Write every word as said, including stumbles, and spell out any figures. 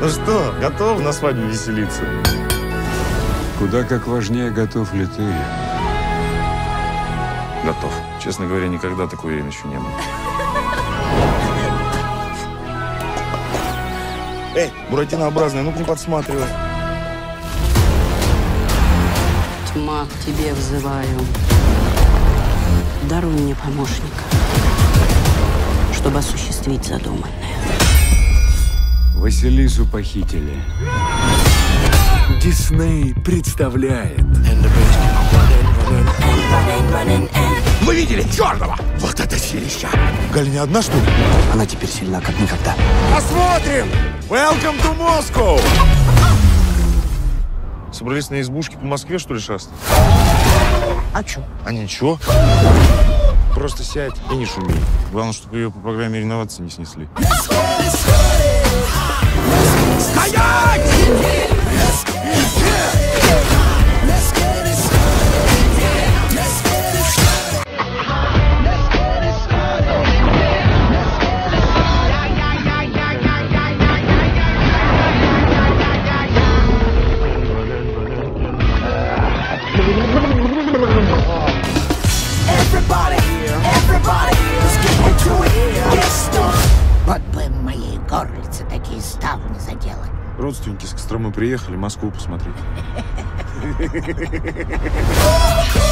Ну что, готов на свадьбе веселиться? Куда как важнее, готов ли ты? Готов. Честно говоря, никогда так уверен еще не был. Эй, буратинообразная, ну-ка не подсматривай. Тьма, к тебе взываю. Даруй мне помощника, чтобы осуществить задуманное. Василису похитили. Дисней представляет. Вы видели черного? Вот это силища! Галя не одна, что ли? Она теперь сильна, как никогда. Посмотрим! Welcome to Moscow! Собрались на избушке по Москве, что ли, шастать? А чё? А ничего. Просто сядь и не шуми. Главное, чтобы ее по программе реновации не снесли. Стоять! Вот бы моей горлице такие ставни заделать. Родственники с Костромы приехали Москву посмотреть.